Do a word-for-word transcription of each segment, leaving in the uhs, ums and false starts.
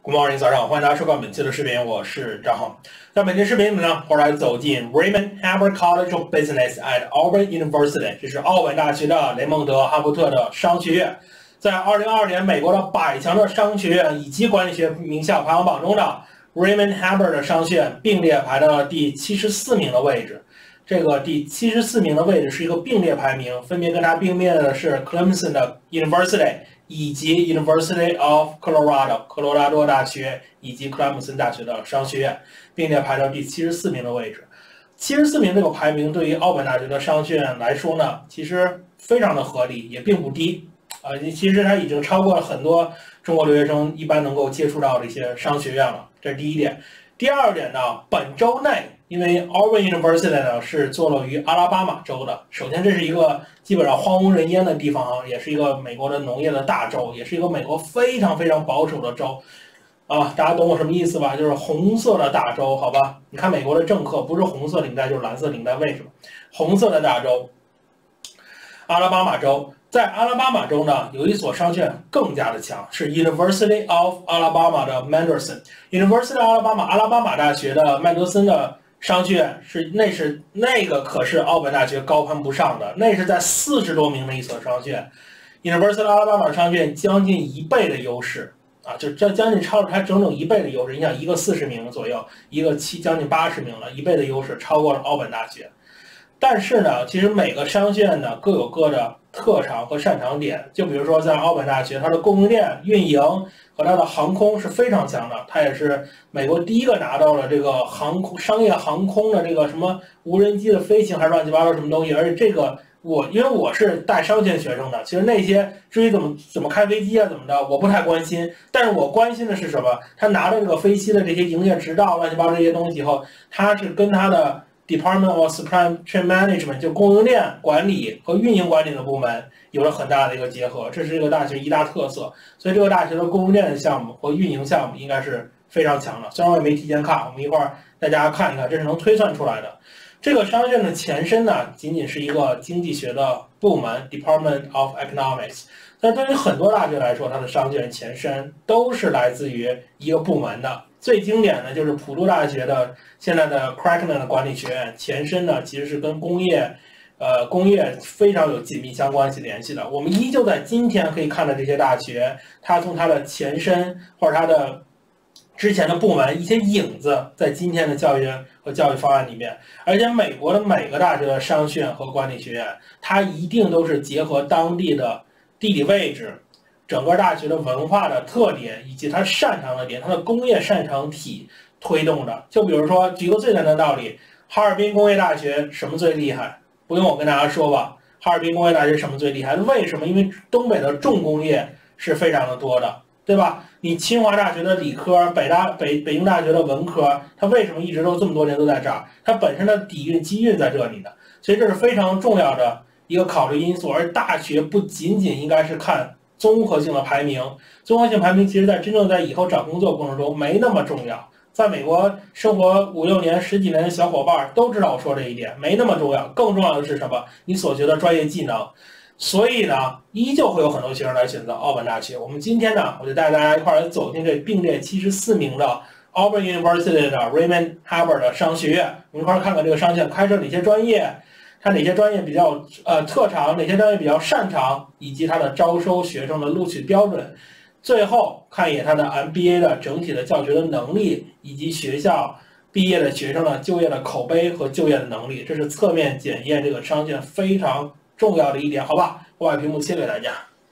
Good morning， 早上好，欢迎大家收看本期的视频，我是张浩。在本期视频里呢，我来走进 Raymond Haber College of Business at Auburn University， 这是奥本大学的雷蒙德·哈伯特的商学院。在二零二二年美国的百强的商学院以及管理学名校排行榜中呢 ，Raymond Haber 的商学院并列排到了第七十四名的位置。这个第七十四名的位置是一个并列排名，分别跟它并列的是 Clemson 的 University。 以及 University of Colorado 科罗拉多大学以及克莱姆森大学的商学院，并列排到第七十四名的位置。七十四名这个排名对于奥本大学的商学院来说呢，其实非常的合理，也并不低啊、呃。其实它已经超过了很多中国留学生一般能够接触到的一些商学院了，这是第一点。第二点呢，本周内。 因为 Auburn University 呢是坐落于阿拉巴马州的，首先这是一个基本上荒无人烟的地方啊，也是一个美国的农业的大州，也是一个美国非常非常保守的州，啊，大家懂我什么意思吧？就是红色的大州，好吧？你看美国的政客不是红色领带就是蓝色领带，为什么？红色的大州，阿拉巴马州。 在阿拉巴马州呢，有一所商学院更加的强，是 University of Alabama 的 Manderson。University of Alabama 阿拉巴马大学的曼德森的商学院是那是那个可是奥本大学高攀不上的，那是在四十多名的一所商学院。University of Alabama 商学院将近一倍的优势啊，就这将近超了它整整一倍的优势。你想，一个四十名左右，一个七将近八十名了，一倍的优势超过了奥本大学。 但是呢，其实每个商学院呢各有各的特长和擅长点。就比如说在奥本大学，它的供应链、运营和它的航空是非常强的。它也是美国第一个拿到了这个航空商业航空的这个什么无人机的飞行，还是乱七八糟什么东西。而且这个我因为我是带商学学生的，其实那些至于怎么怎么开飞机啊怎么的，我不太关心。但是我关心的是什么？他拿着这个飞机的这些营业执照、乱七八糟这些东西以后，他是跟他的 Department of Supply Chain Management 就供应链管理和运营管理的部门有了很大的一个结合，这是这个大学一大特色。所以这个大学的供应链的项目和运营项目应该是非常强的。虽然我也没提前看，我们一会儿大家看一看，这是能推算出来的。这个商学院的前身呢，仅仅是一个经济学的部门 Department of Economics。但对于很多大学来说，它的商学院前身都是来自于一个部门的。 最经典的就是普渡大学的现在的 Crackman 的管理学院，前身呢其实是跟工业，呃，工业非常有紧密相关系联系的。我们依旧在今天可以看到这些大学，它从它的前身或者它的之前的部门一些影子，在今天的教育和教育方案里面。而且美国的每个大学的商学院和管理学院，它一定都是结合当地的地理位置。 整个大学的文化的特点以及它擅长的点，它的工业擅长体推动的。就比如说，举个最简单的道理，哈尔滨工业大学什么最厉害？不用我跟大家说吧，哈尔滨工业大学什么最厉害？为什么？因为东北的重工业是非常的多的，对吧？你清华大学的理科，北大北北京大学的文科，它为什么一直都这么多年都在这儿？它本身的底蕴基蕴在这里的，所以这是非常重要的一个考虑因素。而大学不仅仅应该是看 综合性的排名，综合性排名其实在真正在以后找工作过程中没那么重要。在美国生活五六年、十几年的小伙伴都知道我说这一点，没那么重要。更重要的是什么？你所学的专业技能。所以呢，依旧会有很多学生来选择奥本大学。我们今天呢，我就带大家一块儿来走进这并列七十四名的 Auburn University 的 Raymond Haber 的商学院。我们一块儿看看这个商学院开设哪些专业。 它哪些专业比较呃特长，哪些专业比较擅长，以及它的招收学生的录取标准。最后看一眼它的 M B A 的整体的教学的能力，以及学校毕业的学生的就业的口碑和就业的能力，这是侧面检验这个商学院非常重要的一点，好吧？我把屏幕切给大家。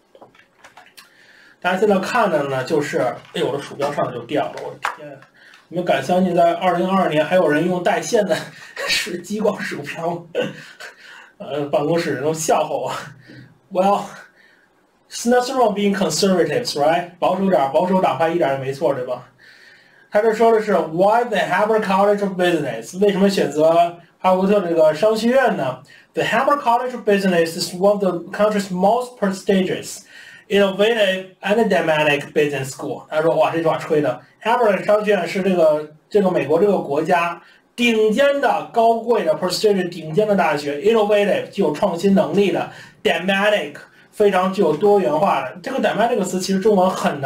大家现在看的呢，就是哎呦，我的鼠标上来就掉了，我的天！ 你们敢相信，在二零二二年还有人用带线的是激光鼠标吗？呃，办公室人都笑话我。Well, it's nothing wrong being conservatives, right？ 保守点，保守党派一点也没错，对吧？他这说的是 Why the Haber College of Business？ 为什么选择哈伯特这个商学院呢 ？The Haber College of Business is one of the country's most prestigious, innovative, and dynamic business school。他说，哇，这句话吹的。 Haber 商学院是这个这个美国这个国家顶尖的高贵的 prestigious 顶尖的大学 ，innovative 具有创新能力的 ，dynamic 非常具有多元化的。这个 dynamic 这个词其实中文很难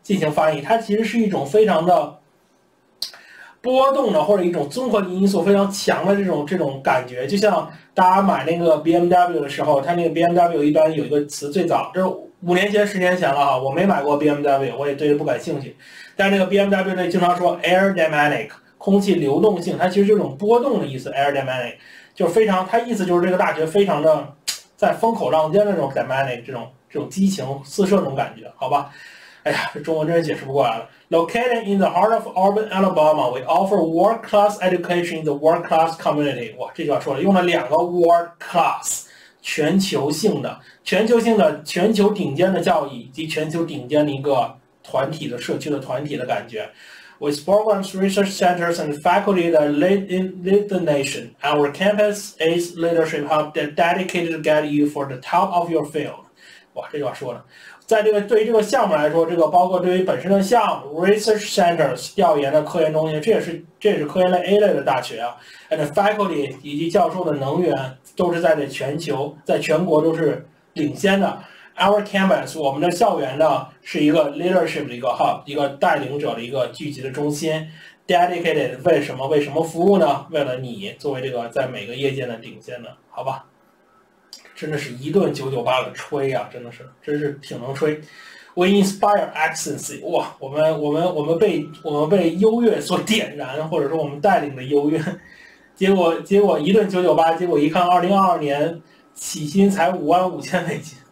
进行翻译，它其实是一种非常的波动的，或者一种综合因素非常强的这种这种感觉。就像大家买那个 B M W 的时候，它那个 B M W 一般有一个词，最早就是五年前、十年前了哈，我没买过 B M W， 我也对这不感兴趣。但是那个 B M W 呢，经常说 aerodynamic， 空气流动性，它其实这种波动的意思 ，aerodynamic 就是非常，它意思就是这个大学非常的在风口浪尖的这种 dynamic， 这种这种激情四射这种感觉，好吧？哎呀，这中文真是解释不过来了。Located in the heart of Auburn, Alabama, we offer world-class education in the world-class community。哇，这句话说了，用了两个 world-class， 全球性的、全球性的、全球顶尖的教育以及全球顶尖的一个团体的社区的团体的感觉。With programs, research centers, and faculty that lead, in, lead the nation, our campus ace leadership have dedicated to get you for the top of your field。哇，这句话说了。在这个对于这个项目来说，这个包括对于本身的项目 research centers 调研的科研中心，这也是这也是科研类 A 类的大学啊 ，and faculty 以及教授的能源都是在这全球在全国都是领先的。Our campus 我们的校园呢是一个 leadership 的一个 hub， 一个带领者的一个聚集的中心。Dedicated 为什么为什么服务呢？为了你作为这个在每个业界的顶尖的，好吧？真的是一顿九九八的吹啊，真的是，真是挺能吹。We inspire excellency， 哇，我们我们我们被我们被优越所点燃，或者说我们带领的优越。结果结果一顿九九八，结果一看，二零二二年起薪才五万五千美金。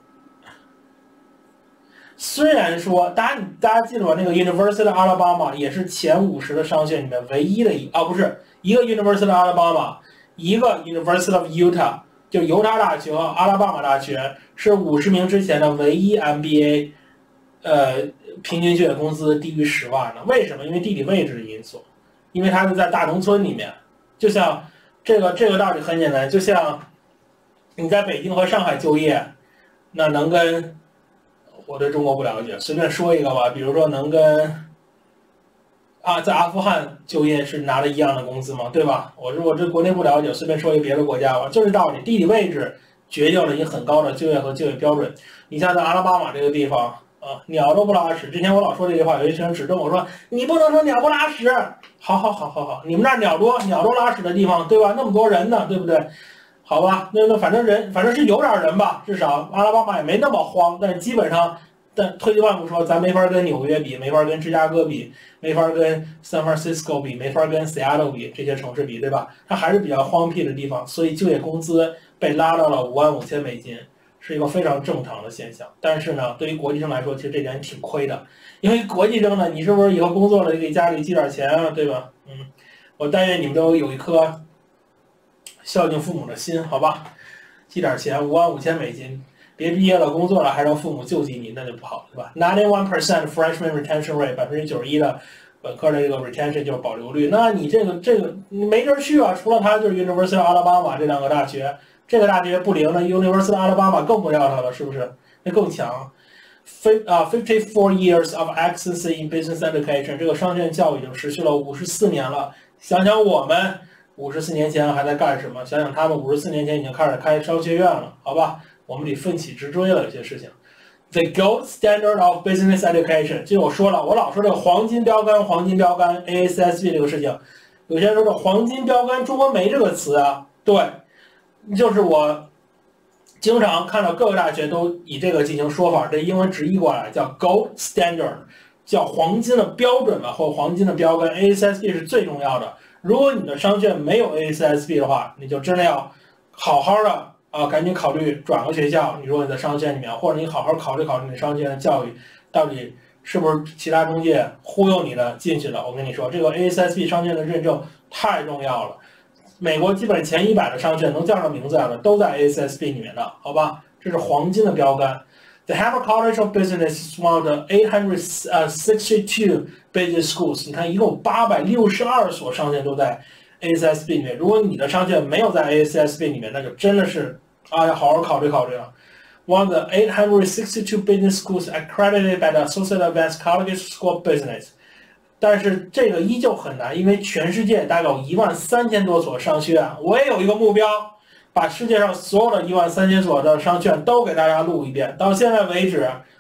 虽然说，大家大家记住吧，那个 University of Alabama 也是前五十的商学院里面唯一的一啊，不是一个 University of Alabama， 一个 University of Utah。就犹他大学和阿拉巴马大学是五十名之前的唯一 M B A， 呃，平均就业工资低于十万的。为什么？因为地理位置的因素，因为它是在大农村里面。就像这个这个道理很简单，就像你在北京和上海就业，那能跟我对中国不了解，随便说一个吧，比如说能跟啊，在阿富汗就业是拿了一样的工资吗？对吧？我说我这国内不了解，随便说一个别的国家吧，就是道理，地理位置决定了一个很高的就业和就业标准。你像在阿拉巴马这个地方啊，鸟都不拉屎。之前我老说这句话，有一些人指正我说你不能说鸟不拉屎。好好好好好，你们那儿鸟多，鸟多拉屎的地方，对吧？那么多人呢，对不对？好吧，那那反正人反正是有点人吧，至少阿拉巴马也没那么荒，但是基本上。但退一万步说，咱没法跟纽约比，没法跟芝加哥比，没法跟 San Francisco 比，没法跟 Seattle 比，这些城市比，对吧？它还是比较荒僻的地方，所以就业工资被拉到了五万五千美金，是一个非常正常的现象。但是呢，对于国际生来说，其实这点挺亏的，因为国际生呢，你是不是以后工作了给家里寄点钱啊，对吧？嗯，我但愿你们都有一颗孝敬父母的心，好吧？寄点钱，五万五千美金。别毕业了，工作了，还让父母救济你，那就不好，对吧 ？ninety-one percent freshman retention rate， 百分之九十一的本科的这个 retention 就是保留率。那你这个这个你没地儿去啊，除了它就是 University of Alabama 这两个大学，这个大学不灵，那 University of Alabama 更不要它了，是不是？那更强。Fif 啊 ，fifty-four years of excellency in business education， 这个商学院教育已经持续了五十四年了。想想我们五十四年前还在干什么？想想他们五十四年前已经开始开商学院了，好吧？我们得奋起直追了，有些事情。The gold standard of business education， 就我说了，我老说这个黄金标杆，黄金标杆 A S S B 这个事情，有些人说这黄金标杆，中国没这个词啊。对，就是我经常看到各个大学都以这个进行说法，这英文直译过来叫 gold standard， 叫黄金的标准吧，或黄金的标杆 A S S B 是最重要的。如果你的商学院没有 A S S B 的话，你就真的要好好的。啊，赶紧考虑转个学校。你说你在商学院里面，或者你好好考虑考虑你商学院的教育到底是不是其他中介忽悠你的进去的。我跟你说，这个 A S S B 商学院的认证太重要了。美国基本前一百的商学院能叫上名字来的，都在 A S S B 里面的，好吧？这是黄金的标杆。The Harvard College of Business is one of the eight hundred sixty-two business schools。你看，一共八百六十二所商学院都在 A S S B 里面。如果你的商学院没有在 A S S B 里面，那就真的是。啊，要好好考虑考虑了。One of the eight hundred sixty-two business schools accredited by the Associated Advanced Colleges School of Business， 但是这个依旧很难，因为全世界大概有一万三千多所商学院。我也有一个目标，把世界上所有的一万三千所的商学院都给大家录一遍。到现在为止，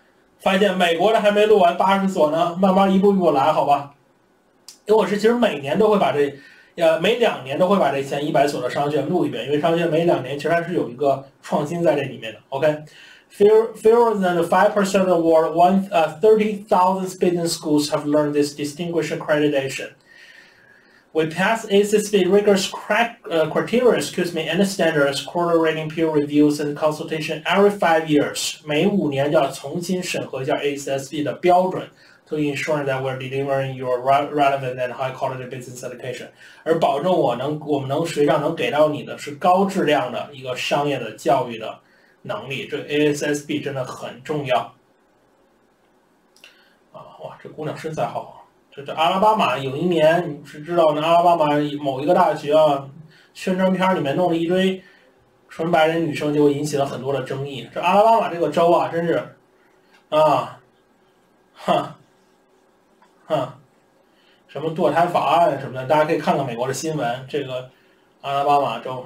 发现美国的还没录完八十所呢，慢慢一步一步来，好吧？因为我是其实每年都会把这，呃，每两年都会把这前一百所的商学院录一遍，因为商学院每两年其实还是有一个创新在这里面的。OK，fewer fewer than five percent of the world, one uh thirty thousand business schools have learned this distinguished accreditation. We pass A C S B rigorous crack, uh, criteria, excuse me, and standards, quarter rating, peer reviews, and consultation every five years. 每五年就要重新审核一下 A C S B 的标准 ，to ensure that we're delivering your relevant and high quality business education， 而保证我能我们能实际上能给到你的是高质量的一个商业的教育的能力。这 A C S B 真的很重要。啊，哇，这姑娘身材好好。这这阿拉巴马有一年，你是知道呢？阿拉巴马某一个大学啊，宣传片里面弄了一堆纯白人女生，就引起了很多的争议。这阿拉巴马这个州啊，真是啊，哼哼，什么堕胎法案什么的，大家可以看看美国的新闻。这个阿拉巴马州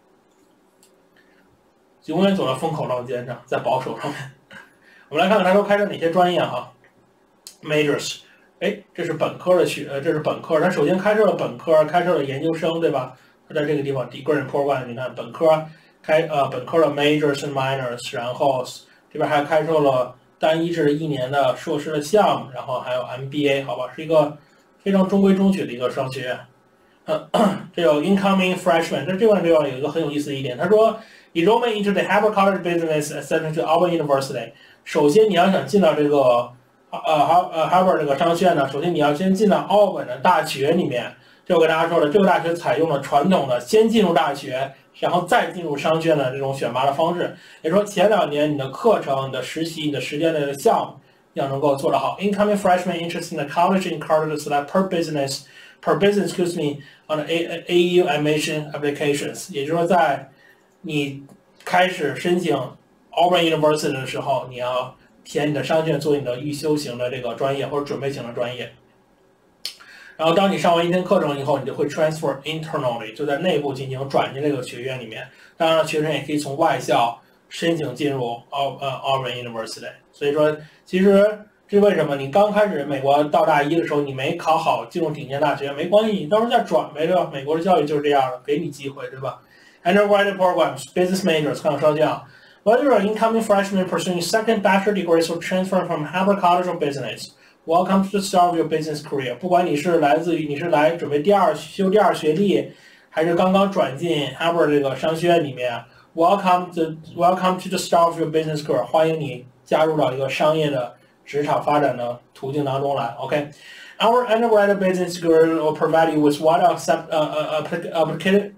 永远走在风口浪尖上，在保守上面。我们来看看他说开设哪些专业哈 ，majors。哎，这是本科的学，呃，这是本科。它首先开设了本科，开设了研究生，对吧？它在这个地方 degree and program， 你看本科开呃本科的 majors and minors， 然后这边还开设了单一至一年的硕士的项目，然后还有 M B A， 好吧，是一个非常中规中矩的一个商学院。嗯，这有 incoming freshman， 这这块地方有一个很有意思的一点，他说 enrollment into the Harvard College Business Center to Auburn University。首先你要想进到这个。呃，哈呃 Harvard 这个商学院呢，首先你要先进到奥本的大学里面。这我跟大家说了，这个大学采用了传统的先进入大学，然后再进入商学院的这种选拔的方式。也就是说，前两年你的课程、你的实习、你的实践的项目要能够做得好。Incoming freshmen interested in the college encouraged to select per business per business excuse me on the A A U admission applications。也就是说，在你开始申请 Auburn University 的时候，你要填你的商学院做你的预修型的这个专业或者准备型的专业，然后当你上完一天课程以后，你就会 transfer internally， 就在内部进行转进这个学院里面。当然了，学生也可以从外校申请进入奥呃 Auburn University。所以说，其实这是为什么你刚开始美国到大一的时候，你没考好进入顶尖大学没关系，你到时候再转呗，对吧？美国的教育就是这样的，给你机会，对吧 ？Undergraduate programs, business majors， 看看商项。Whether you're an incoming freshman pursuing second bachelor degrees or transfer from Harvard College of Business, welcome to the start of your business career. 不管你是来自于你是来准备第二修第二学历，还是刚刚转进 Harvard 这个商学院里面 ，welcome to welcome to the start of your business career. 欢迎你加入到一个商业的职场发展的途径当中来。OK，Our undergraduate business degree will provide you with wide accept uh applicated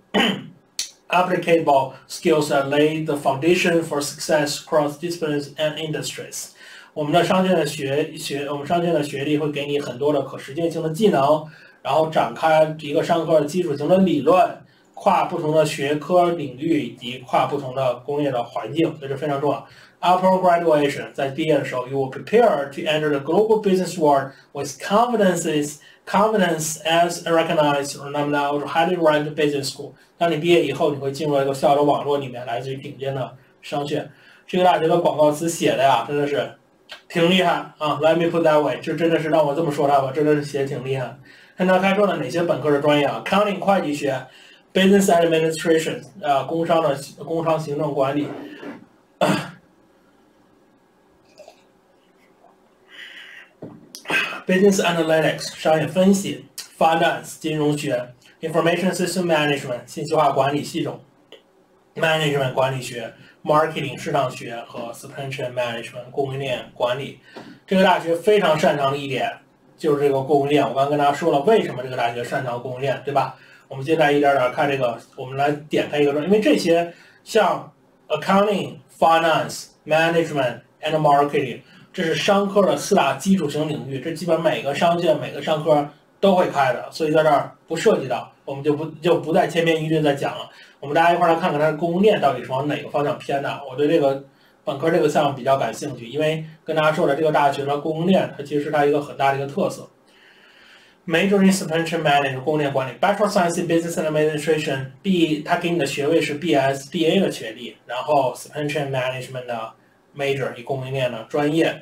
applicable skills that lay the foundation for success across disciplines and industries。我们的商学院的学学，我们商学院的学历会给你很多的可实践性的技能，然后展开一个商科的基础型的理论，跨不同的学科领域以及跨不同的工业的环境，所以这非常重要。Upon graduation， 在毕业的时候 ，you will prepare to enter the global business world with confidences. Confidence as recognized or now highly ranked business school。当你毕业以后，你会进入一个校友网络里面，来自于顶尖的商学院。这个大学的广告词写的呀，真的是挺厉害啊 ！Let me put that way， 这真的是让我这么说它吧，真的是写的挺厉害。看他开设了哪些本科的专业啊 ？Accounting 会计学 ，Business Administration 啊，工商的工商行政管理。Business Analytics 商业分析 ，Finance 金融学 ，Information System Management 信息化管理系统 ，Management 管理学 ，Marketing 市场学和 Supply Chain Management 供应链管理。这个大学非常擅长的一点就是这个供应链。我刚刚跟大家说了，为什么这个大学擅长供应链，对吧？我们现在一点点看这个，我们来点开一个专业，因为这些像 Accounting、Finance、Management and Marketing。这是商科的四大基础型领域，这基本每个商界、每个商科都会开的，所以在这儿不涉及到，我们就不就不再千篇一律再讲了。我们大家一块来看看它的供应链到底是往哪个方向偏的。我对这个本科这个项目比较感兴趣，因为跟大家说了，这个大学的供应链它其实是它一个很大的一个特色。Major in Supply Chain Management 供应链管理 ，Bachelor of Science in Business Administration B， 它给你的学位是 B S B A 的学历，然后 Supply Chain Management 的 major 一供应链的专业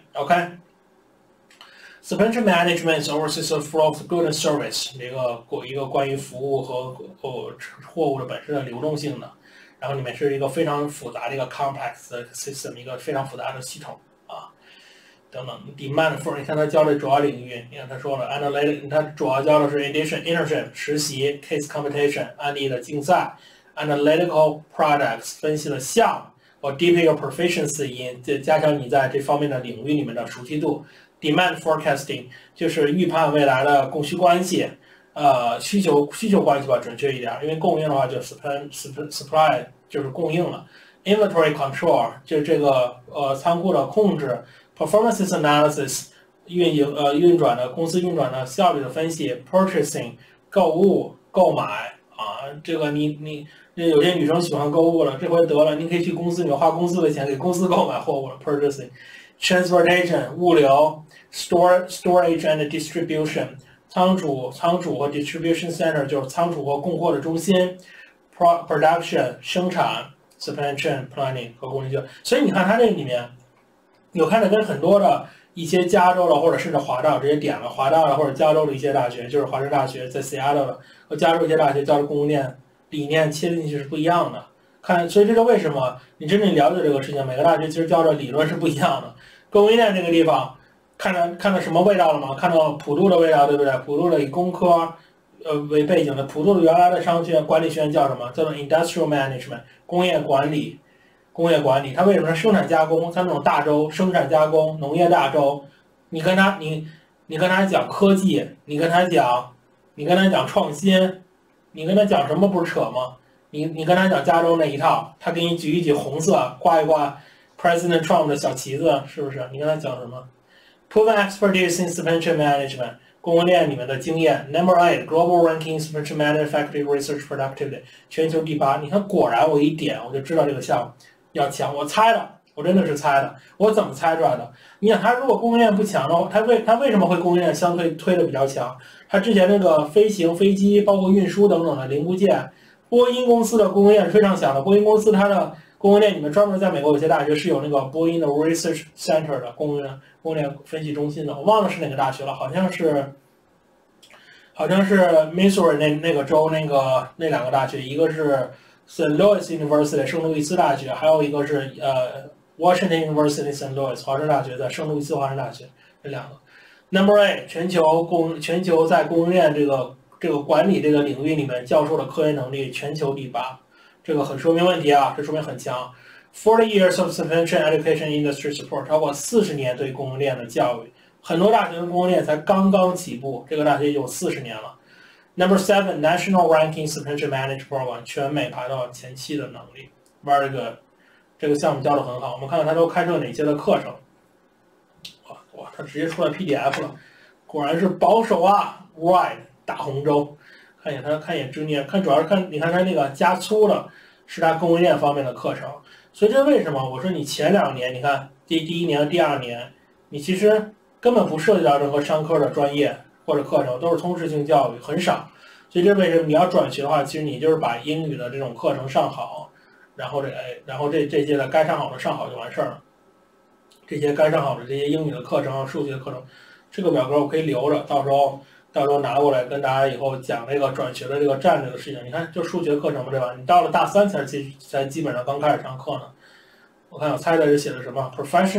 ，OK。Supply chain management oversees the flow of goods and service 这个一个关于服务和呃货物的本身的流动性的，然后里面是一个非常复杂的一个 complex 的 system， 一个非常复杂的系统啊。等等 ，demand for 你看他教的主要领域，你看他说了 analytic， 他主要教的是 edition internship 实习 case competition 案例的竞赛 analytical products 分析的项目，或 deepen your proficiency in 这加强你在这方面的领域里面的熟悉度 demand forecasting 就是预判未来的供需关系，呃需求需求关系吧，准确一点，因为供应的话就 supply supply 就是供应了 inventory control 就是这个呃仓库的控制。Performance analysis 运营呃运转的公司运转的效率的分析 ，purchasing 购物购买啊，这个你你有些女生喜欢购物了，这回得了，你可以去公司里面花公司的钱给公司购买货物了 ，purchasing transportation 物流 store storage and distribution 仓储仓储和 distribution center 就是仓储和供货的中心 ，pro production 生产 supply chain planning 和供应链，所以你看它这里面。有看着跟很多的一些加州的或者甚至华大直接点了华大的或者加州的一些大学，就是华盛顿大学在 Seattle 的和加州一些大学教的供应链理念切进去是不一样的。看，所以这是为什么你真正了解这个事情，每个大学其实教的理论是不一样的。供应链这个地方，看到看到什么味道了吗？看到普渡的味道，对不对？普渡的以工科呃为背景的，普渡的原来的商学院管理学院叫什么？叫做 Industrial Management 工业管理。工业管理，它为什么是生产加工？它那种大州生产加工、农业大州，你跟他你你跟他讲科技，你跟他讲你跟他讲创新，你跟他讲什么不是扯吗？你你跟他讲加州那一套，他给你举一举红色，挂一挂 President Trump 的小旗子，是不是？你跟他讲什么 ？Proven expertise in supply chain management 供应链里面的经验。Number eight global ranking supply chain manufacturing research productivity 全球第八。你看，果然我一点我就知道这个项目。要强，我猜的，我真的是猜的，我怎么猜出来的？你想，它如果供应链不强的话，它为它为什么会供应链相对推的比较强？它之前那个飞行飞机，包括运输等等的零部件，波音公司的供应链是非常强的。波音公司它的供应链里面专门在美国有些大学是有那个波音的 Research Center 的供应链供应链分析中心的，我忘了是哪个大学了，好像是好像是 Missouri 那那个州那个那两个大学，一个是。Saint Louis University 圣路易斯大学，还有一个是呃 Washington University Saint Louis 华盛顿大学，在圣路易斯华盛顿大学，这两个。Number eight 全球供全球在供应链这个这个管理这个领域里面教授的科研能力全球第八，这个很说明问题啊，这说明很强。Forty years of supply chain education industry support 超过四十年对供应链的教育，很多大学的供应链才刚刚起步，这个大学有四十年了。Number seven, National Ranking Supply Chain Management Program 全美排到前七的能力 ，very good。这个项目教的很好，我们看看它都开设哪些的课程。哇哇，它直接出来 P D F 了，果然是保守啊 ，right 大红州。看一眼它，看一眼 Junior， 看主要是看，你看它那个加粗的是它供应链方面的课程。所以这为什么？我说你前两年，你看第第一年、第二年，你其实根本不涉及到任何商科的专业。或者课程都是通识性教育，很少，所以这为什么你要转学的话，其实你就是把英语的这种课程上好，然后这哎，然后这这些的该上好的上好就完事儿了。这些该上好的这些英语的课程、数学的课程，这个表格我可以留着，到时候到时候拿过来跟大家以后讲这个转学的这个战略的事情。你看，就数学课程嘛，对吧？你到了大三才基才基本上刚开始上课呢。我看我猜的是写的什么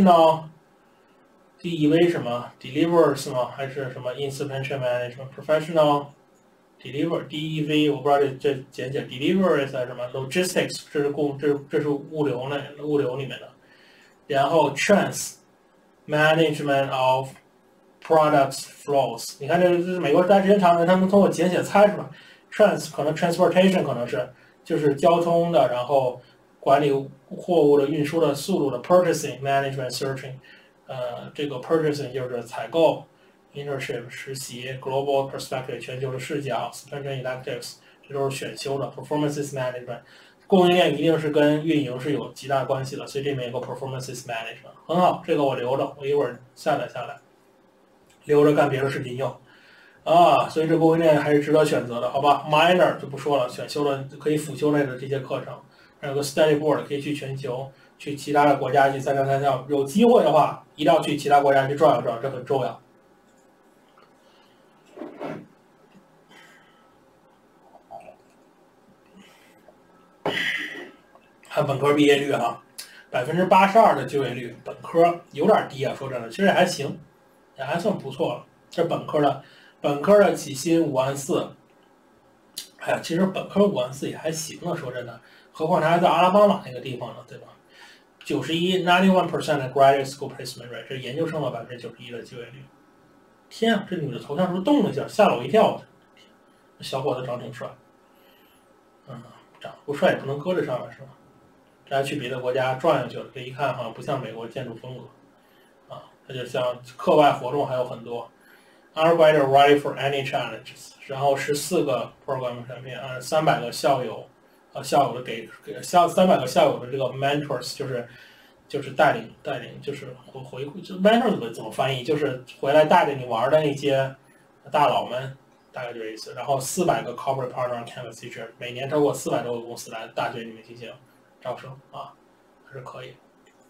？Professional。D E V 什么 delivers 吗？还是什么 in supply chain management professional deliver D E V 我不知道这这简写 delivers 还是什么 logistics 这是供这这是物流呢物流里面的，然后 trans management of products flows 你看这这是美国待时间长的人他们通过简写猜出来 trans 可能 transportation 可能是就是交通的，然后管理货物的运输的速度的 purchasing management searching。呃，这个 purchasing 就是采购 ，internship 实习 ，global perspective 全球的视角 ，supply chain electives 这都是选修的 ，performance management 供应链一定是跟运营是有极大关系的，所以这里面有个 performance management 很好，这个我留着，我一会儿下载下来，留着干别的事情用啊，所以这供应链还是值得选择的，好吧 ？minor 就不说了，选修的可以辅修类的这些课程，还有个 study board 可以去全球。 去其他的国家去参加参加，有机会的话一定要去其他国家去转悠转悠，这很重要。看本科毕业率哈，百分之八十二的就业率，本科有点低啊，说真的，其实也还行，也还算不错了。这本科的，本科的起薪五万四，哎呀，其实本科五万四也还行了，说真的，何况他还在阿拉巴马那个地方呢，对吧？九十一 ninety one percent 的 graduate school placement rate， 这是研究生的百分之九十一的就业率。天啊，这女的头像是不是动了一下，吓了我一跳！小伙子长挺帅，嗯，长得不帅也不能搁这上面是吧？这还去别的国家转悠去了，这一看好像不像美国建筑风格，啊，它就像课外活动还有很多。Undergraduate ready for any challenges， 然后十四个 program 上面，按三百个校友，呃，校友的给给校三百个校友的这个 mentors， 就是就是带领带领，就是回回顾，就 mentor 怎么怎么翻译，就是回来带着你玩的那些大佬们，大概就这意思。然后四百个 corporate partner campus teacher， 每年超过四百多个公司来大学里面进行招生啊，还是可以。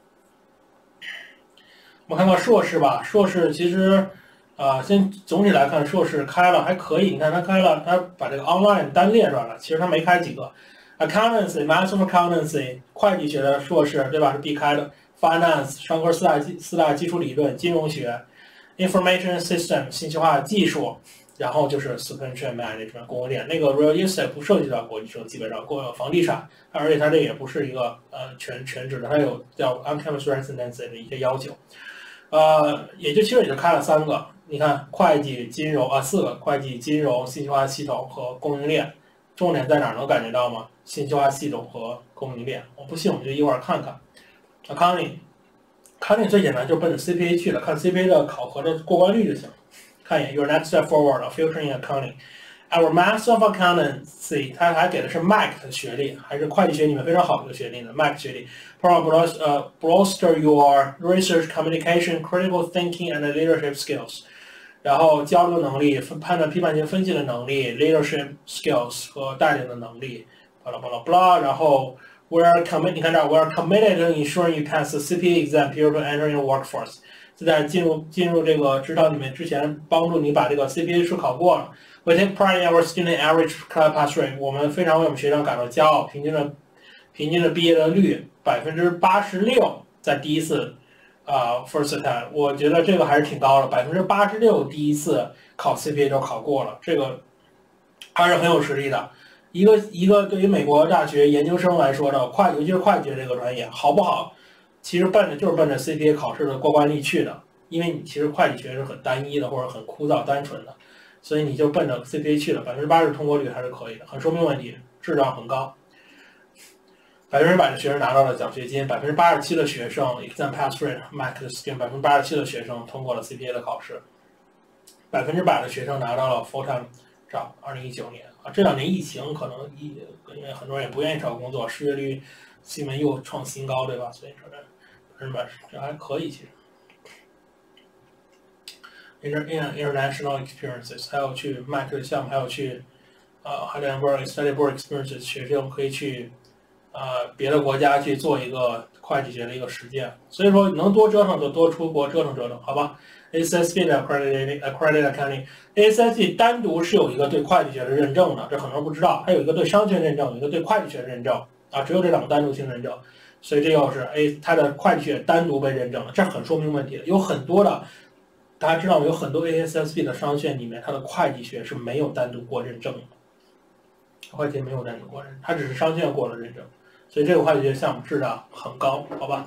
我们看看硕士吧，硕士其实。啊、呃，先总体来看，硕士开了还可以。你看他开了，他把这个 online 单列出来了。其实他没开几个 ，accountancy、master of accountancy 会计学的硕士，对吧？是必开的。finance 商科四大基四大基础理论，金融学 ，information system 信息化技术，然后就是 supply chain management 供应链。那个 real estate 不涉及到国际生，基本上过房地产，而且它这也不是一个呃全全职的，它有叫 on-campus residency 的一些要求。呃，也就其实也就开了三个。你看，会计、金融啊，四个会计、金融、信息化系统和供应链，重点在哪儿能感觉到吗？信息化系统和供应链。我不信，我们就一会儿看看。Accounting，Accounting 最简单，就奔着 C P A 去了，看 C P A 的考核的过关率就行。看一眼 ，Your next step forward, future in accounting。Our Master of Accountancy， 它还给的是 M A C 的学历，还是会计学里面非常好的一个学历呢 ，M A C 学历。Bolster 呃 bolster your research, communication, critical thinking and leadership skills。然后交流能力、判断、批判性分析的能力 ，leadership skills 和带领的能力，巴拉巴拉巴拉。然后 we're committed， 你看这儿 we're committed to ensuring you pass the C P A exam prior to entering the workforce。就在进入进入这个职场里面之前，帮助你把这个 C P A 试考过了。We take pride in our student average pass rate。我们非常为我们学生感到骄傲，平均的平均的毕业的率百分之八十六，在第一次。啊、uh, ，first time， 我觉得这个还是挺高的，百分之八十六第一次考 C P A 就考过了，这个还是很有实力的。一个一个对于美国大学研究生来说的会，尤其是会计这个专业，好不好？其实奔着就是奔着 C P A 考试的过关率去的，因为你其实会计学是很单一的或者很枯燥单纯的，所以你就奔着 C P A 去了，百分之八十通过率还是可以的，很说明问题，质量很高。百分之百的学生拿到了奖学金，百分之八十七的学生 exam pass rate M A C 的 scheme， 百分之八十七的学生通过了 C P A 的考试，百分之百的学生拿到了 full time job。二零一九年啊，这两年疫情可能一因为很多人也不愿意找工作，失业率新闻又创新高，对吧？所以说这百分之百这还可以，其实。Inter international experiences， 还有去 M A C 的项目，还有去呃 Heidelberg Study Board experiences， 学生可以去。呃，别的国家去做一个会计学的一个实践，所以说能多折腾就多出国折腾折腾，好吧 ？A S S P 的 accredited accredited accounting，A S S P 单独是有一个对会计学的认证的，这很多人不知道，还有一个对商学认证，有一个对会计学认证啊，只有这两个单独性认证，所以这又是 A 它的会计学单独被认证了，这很说明问题的。有很多的，大家知道有很多 A S S P 的商学里面，它的会计学是没有单独过认证的，会计没有单独过认证，它只是商学院过了认证。所以这个会计学项目质量很高，好吧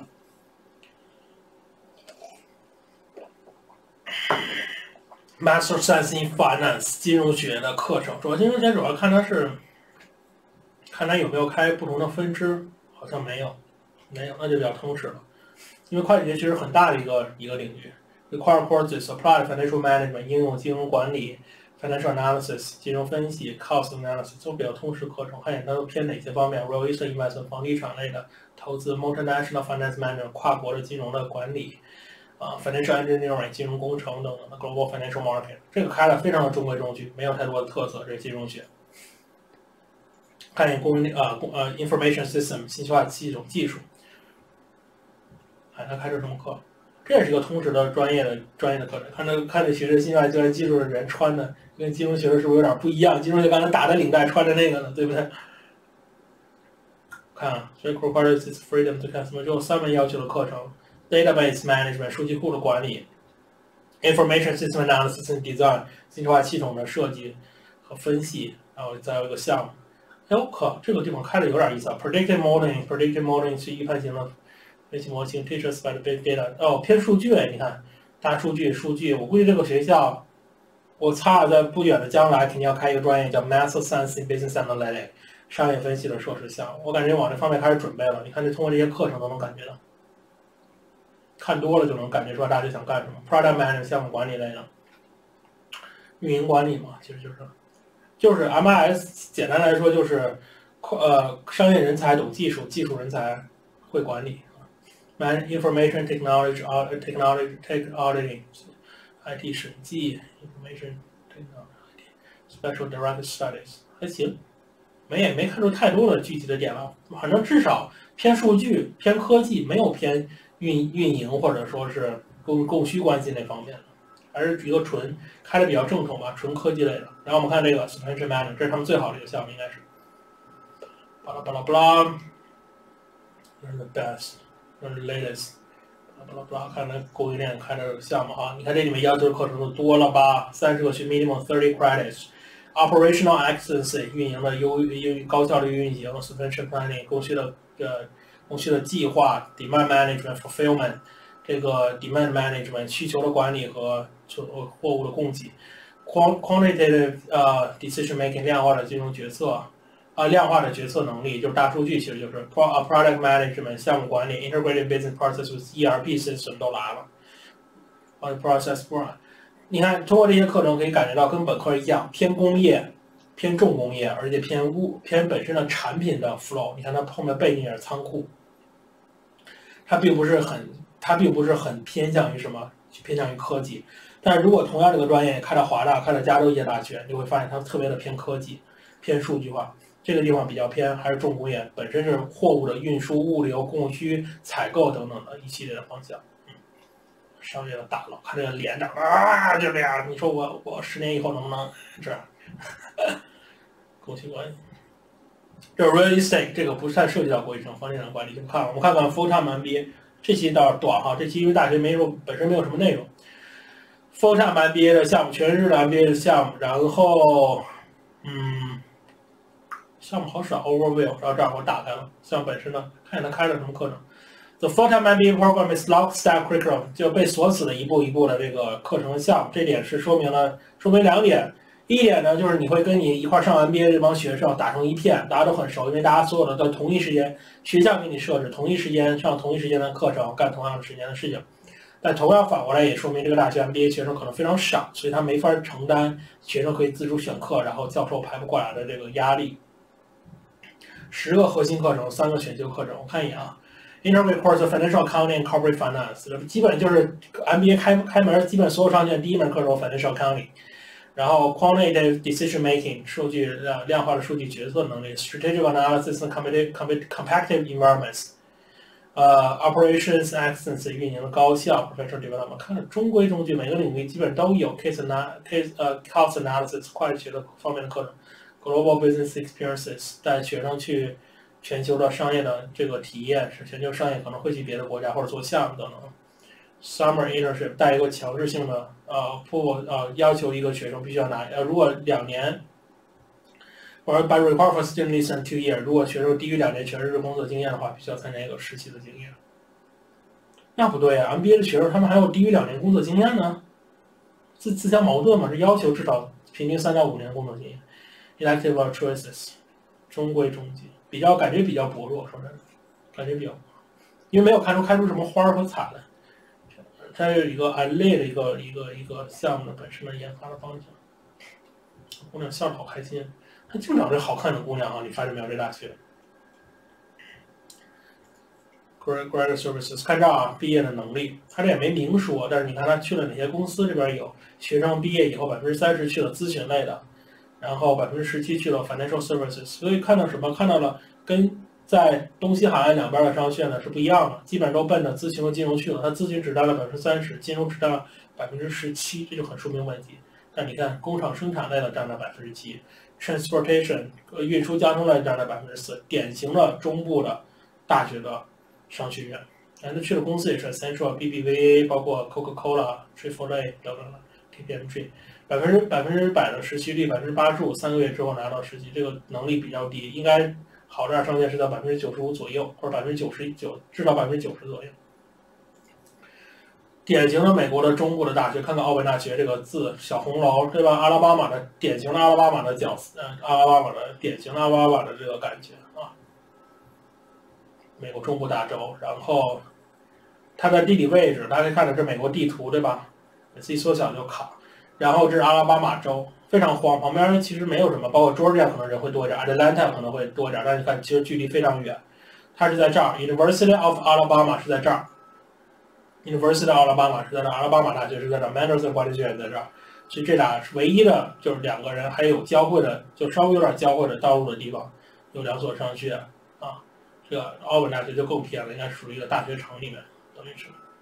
？Master Science in Finance 金融学的课程，主要金融学主要看它是看它有没有开不同的分支，好像没有，没有，那就比较通识了。因为会计学其实很大的一个一个领域 ，require courses apply financial management 应用金融管理。Financial analysis 金融分析 ，cost analysis 都比较通识课程，看一眼它都偏哪些方面 ？real estate investment 房地产类的投资 ，multinational finance management 跨国的金融的管理，啊 ，financial engineering 金融工程等等的 global financial market， 这个开的非常的中规中矩，没有太多的特色，这是金融学。看一眼公啊公呃 information system 信息化系统技术哎，他开这什么课？这也是一个通识的专业的专业的课程。看这看这学这新外教练技术的人穿的，跟金融学的是不是有点不一样？金融学刚才打的领带穿着那个呢，对不对？看啊，所以 requires its freedom to customer 就三门要求的课程 ：database management 数据库的管理 ，information system analysis and design 信息化系统的设计和分析，然后再有一个项目。哎呦靠，这个地方开的有点意思啊 ！predictive modeling，predictive modeling 是预判型的分析模型 ，teachers by the big data。哦，偏数据，你看大数据、数据，我估计这个学校，我猜在不远的将来肯定要开一个专业叫 Math Science in Business Analytics。商业分析的硕士项目，我感觉往这方面开始准备了。你看，这通过这些课程都能感觉到，看多了就能感觉出来大家想干什么。Product Management 项目管理类的，运营管理嘛，其实就是就是 M I S， 简单来说就是呃商业人才懂技术，技术人才会管理。Man Information Technology Technology Tech Auditing，I T 审计 ，Information Technology Special Direct Studies 还行。没也没看出太多的具体的点了，反正至少偏数据、偏科技，没有偏运运营或者说是供供需关系那方面的，还是一个纯开的比较正统吧，纯科技类的。然后我们看这个 Subscription Management， 这是他们最好的一个项目，应该是。巴拉巴拉巴拉，这是 the best， 这是 latest， 巴拉巴拉巴拉，看那供应链开的项目啊，你看这里面要求的课程都多了吧？三十个学 minimum thirty credits。Operational excellence 运营的优优高效的运营 ，sufficient planning 供需的呃供需的计划 ，demand management fulfillment 这个 demand management 需求的管理和就货物的供给 ，quantitative 呃 decision making 量化的金融决策啊量化的决策能力就是大数据其实就是 product management 项目管理 integrated business process with E R P system 都来了，啊 process one。你看，通过这些课程可以感觉到跟本科一样，偏工业、偏重工业，而且偏物、偏本身的产品的 flow。你看它后面背景也是仓库，它并不是很，它并不是很偏向于什么，偏向于科技。但是如果同样这个专业开到华大、开到加州医业大学，你会发现它特别的偏科技、偏数据化。这个地方比较偏还是重工业，本身是货物的运输、物流、供需、采购等等的一系列的方向。商业的大佬，看这个脸长啊，就这样。你说我我十年以后能不能这样？供需关系。这 real estate 这个不太涉及到国际上房地产管理，就看我们看看 full time M B A 这期倒是短哈，这期因为大学没有本身没有什么内容。full time M B A 的项目，全日的 M B A 的项目，然后嗯，项目好少 overview， 然后这样我打开了项目本身呢，看看他开了什么课程。The full-time M B A program is lockstep curriculum， 就被锁死的一步一步的这个课程的项目，这点是说明了说明两点。一点呢，就是你会跟你一块上 M B A 这帮学生打成一片，大家都很熟，因为大家所有的在同一时间，学校给你设置同一时间上同一时间的课程，干同样的时间的事情。但同样反过来也说明这个大学 M B A 学生可能非常少，所以他没法承担学生可以自主选课，然后教授排不过来的这个压力。十个核心课程，三个选修课程，我看一眼啊。Integrated course of Financial Accounting and Corporate Finance， 基本就是 M B A 开开门，基本所有商学院第一门课程 Financial Accounting， 然后 Quantitative Decision Making 数据呃量化的数据决策能力 ，Strategic Analysis and Competitive Competitive Environments， 呃 Operations Excellence 运营的高效 Professional Development， 看着中规中矩，每个领域基本都有 Case Ana Case 呃 Cost Analysis 会计学的方面的课程 ，Global Business Experiences 带学生去。全球的商业的这个体验是全球商业可能会去别的国家或者做项目等等。Summer internship 带一个强制性的呃不呃要求一个学生必须要拿呃如果两年，或者 by require for student less than two years， 如果学生低于两年全日工作经验的话，必须要参加一个实习的经验。那不对啊 ，M B A 的学生他们还有低于两年工作经验呢，自自相矛盾嘛？是要求至少平均三到五年工作经验。Elective choices 中规中矩。比较感觉比较薄弱，说真的，感觉比较，因为没有看出开出什么花和彩来。它有一个 I 类的一个一个一个项目的本身的研发的方向。姑娘笑得好开心，她净找这好看的姑娘啊！你发现没有？这大学 ，Graduate Services 看这啊，毕业的能力，他这也没明说，但是你看他去了哪些公司，这边有学生毕业以后百分之三十去了咨询类的。然后百分之十七去了 financial services， 所以看到什么？看到了跟在东西海岸两边的商学院呢是不一样的，基本都奔着咨询和金融去了。它咨询只占了百分之三十，金融只占了百分之十七，这就很说明问题。但你看，工厂生产类的占了百分之七 ，transportation 呃运输交通类占了百分之四，典型的中部的大学的商学院。然后去的公司也是 Central、B B V A， 包括 Coca-Cola、Chick-fil-A 等等的 K P M G， 百分之百分之百的实习率，百分之八十五，三个月之后拿到实习，这个能力比较低，应该好点商学院是在百分之九十五左右，或者百分之九十九，至少百分之九十左右。典型的美国的中部的大学，看看奥本大学这个字，小红楼，对吧？阿拉巴马的典型的阿拉巴马的角色，呃，阿拉巴马的典型的阿拉巴马的这个感觉啊。美国中部大州，然后它的地理位置，大家可以看到这美国地图，对吧？每次一缩小就卡。然后这是阿拉巴马州，非常荒，旁边其实没有什么，包括 Georgia 可能人会多一点 ，Atlanta 可能会多一点，但是你看其实距离非常远。它是在这儿 ，University of Alabama 是在这儿。University of Alabama 是在这，阿拉巴马大学是在这 ，Manderson 管理学院在这儿，所以这俩是唯一的，就是两个人还有交汇的，就稍微有点交汇的道路的地方，有两所商学院啊。这个奥本大学就更偏了，应该属于一个大学城里面，等于是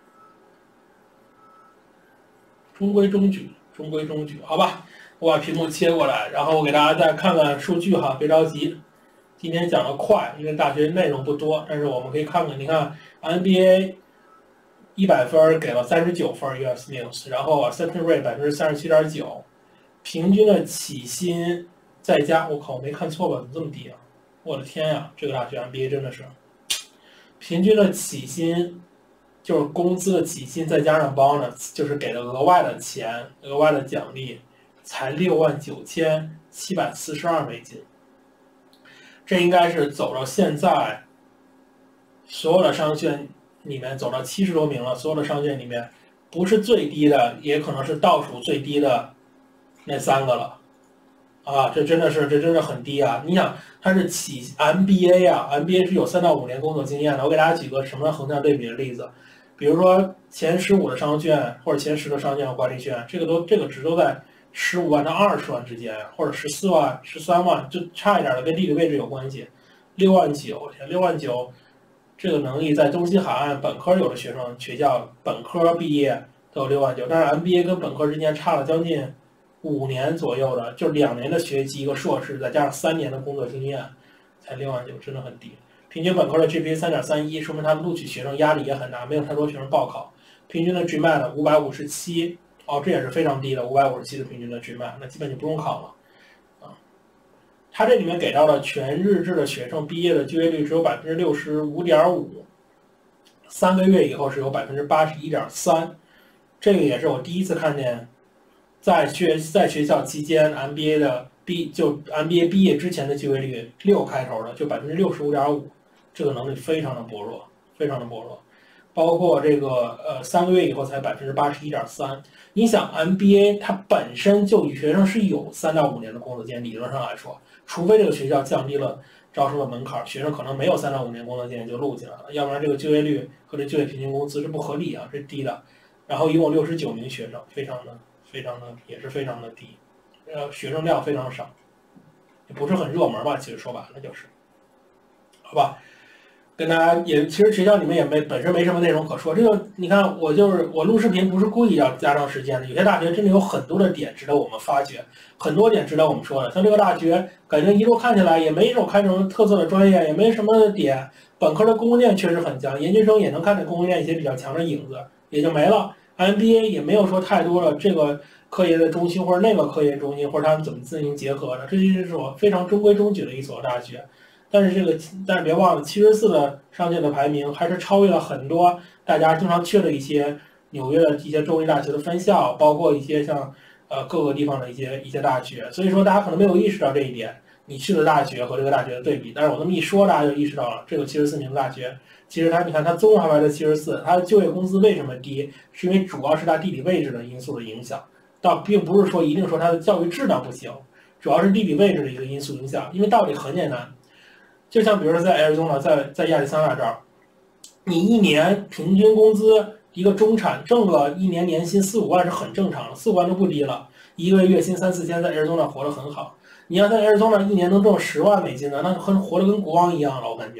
中规中矩，中规中矩，好吧？我把屏幕切过来，然后我给大家再看看数据哈，别着急。今天讲的快，因为大学内容不多，但是我们可以看看，你看 N B A。一百分给了三十九分 U S News， 然后 acceptance rate 百分之三十七点九，平均的起薪再加，我靠，我没看错吧？怎么这么低啊？我的天呀，这个大学 M B A 真的是，平均的起薪就是工资的起薪再加上 bonus， 就是给的额外的钱、额外的奖励，才六万九千七百四十二美金。这应该是走到现在所有的商学院里面走到七十多名了，所有的商学院里面不是最低的，也可能是倒数最低的那三个了，啊，这真的是这真的很低啊！你想，它是起 M B A 啊 ，M B A 是有三到五年工作经验的。我给大家举个什么横向对比的例子，比如说前十五的商学院或者前十的商学院和管理学院，这个都这个值都在十五万到二十万之间，或者十四万、十三万，就差一点的，跟地理位置有关系。六万九，六万九。这个能力在东西海岸本科有的学生学校本科毕业都有六万九，但是 M B A 跟本科之间差了将近五年左右的，就两年的学籍一个硕士，再加上三年的工作经验，才六万九，真的很低。平均本科的 G P A 三点三一，说明他们录取学生压力也很大，没有太多学生报考。平均的 G M A T 五百五十七，哦，这也是非常低的，五百五十七的平均的 G M A T， 那基本就不用考了。它这里面给到了全日制的学生毕业的就业率只有百分之六十五点五，三个月以后是有百分之八十一点三，这个也是我第一次看见，在学在学校期间 M B A 的毕就 M B A 毕业之前的就业率六开头的就百分之六十五点五，这个能力非常的薄弱，非常的薄弱。包括这个呃三个月以后才百分之八十一点三。你想 M B A 它本身就学生是有三到五年的工作经验，理论上来说。除非这个学校降低了招生的门槛，学生可能没有三到五年工作经验就录进来了，要不然这个就业率和这就业平均工资是不合理啊，这是低的。然后一共六十九名学生，非常的非常的也是非常的低，呃，学生量非常少，也不是很热门吧，其实说白了就是，好吧。跟大家也，其实学校里面也没本身没什么内容可说。这个你看，我就是我录视频不是故意要加长时间的。有些大学真的有很多的点值得我们发掘，很多点值得我们说的。像这个大学，感觉一路看起来也没一种看这种特色的专业，也没什么点。本科的供应链确实很强，研究生也能看见供应链一些比较强的影子，也就没了。M B A 也没有说太多的这个科研的中心或者那个科研中心，或者他们怎么进行结合的，这就是我非常中规中矩的一所大学。但是这个，但是别忘了，七十四的上届的排名还是超越了很多大家经常去的一些纽约的一些州立大学的分校，包括一些像呃各个地方的一些一些大学。所以说，大家可能没有意识到这一点，你去的大学和这个大学的对比。但是我这么一说，大家就意识到了，这个七十四名大学，其实它你看它综合排在七十四，它的就业工资为什么低？是因为主要是它地理位置的因素的影响，倒并不是说一定说它的教育质量不行，主要是地理位置的一个因素影响。因为道理很简单。就像比如说在 Arizona， 在在亚利桑那这儿，你一年平均工资一个中产挣个一年年薪四五万是很正常的，四五万都不低了，一个月月薪三四千，在 Arizona 活得很好。你要在 Arizona 一年能挣十万美金的，那很活得跟国王一样了，我感觉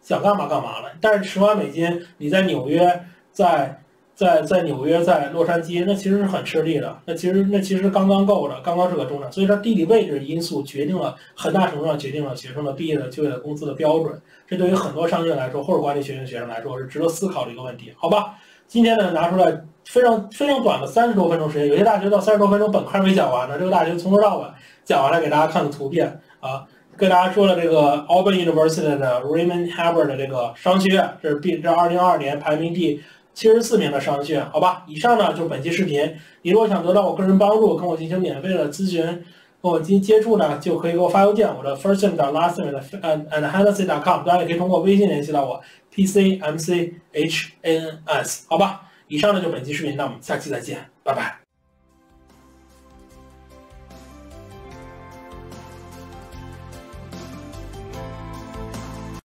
想干嘛干嘛了。但是十万美金你在纽约，在在在纽约，在洛杉矶，那其实是很吃力的。那其实那其实刚刚够了，刚刚是个中产。所以说地理位置因素决定了很大程度上决定了学生的毕业的就业的工资的标准。这对于很多商学院来说，或者管理学院的学生来说是值得思考的一个问题，好吧？今天呢拿出来非常非常短的三十多分钟时间，有些大学到三十多分钟本科没讲完呢，这个大学从头到尾讲完了，给大家看个图片啊。跟大家说了这个 Auburn University 的 Raymond Hubbard 的这个商学院，这是 B 这二零二二年排名第七十四名的商学院，好吧？以上呢就是本期视频。你如果想得到我个人帮助，跟我进行免费的咨询，跟我进行接触呢，就可以给我发邮件，我的 first name 到 last name 的 and hennessy dot com， 当然也可以通过微信联系到我 P C M C H A N S， 好吧？以上呢就本期视频，那我们下期再见，拜拜。